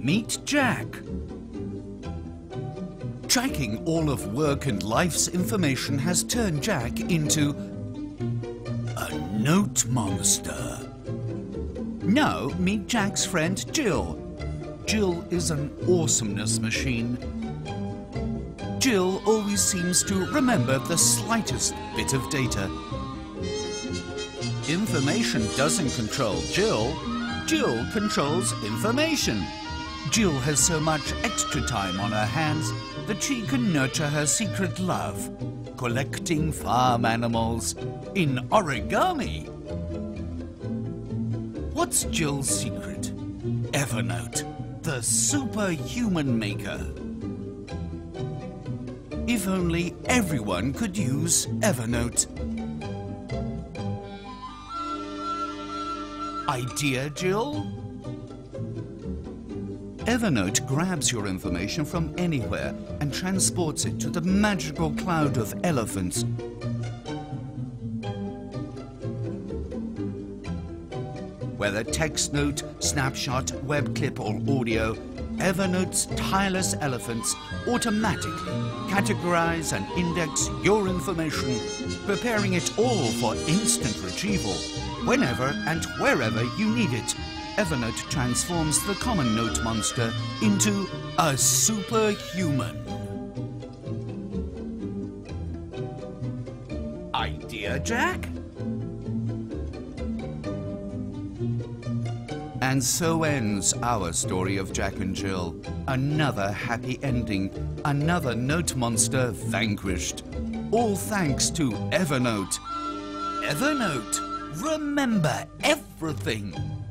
Meet Jack. Tracking all of work and life's information has turned Jack into a note monster. Now meet Jack's friend Jill. Jill is an awesomeness machine. Jill always seems to remember the slightest bit of data. Information doesn't control Jill. Jill controls information. Jill has so much extra time on her hands that she can nurture her secret love, collecting farm animals in origami. What's Jill's secret? Evernote, the superhuman maker. If only everyone could use Evernote. Idea, Jill? Evernote grabs your information from anywhere and transports it to the magical cloud of elephants. Whether text note, snapshot, web clip or audio, Evernote's tireless elephants automatically categorize and index your information, preparing it all for instant retrieval, whenever and wherever you need it. Evernote transforms the common note monster into a superhuman. Idea, Jack? And so ends our story of Jack and Jill. Another happy ending, another note monster vanquished. All thanks to Evernote. Evernote, remember everything.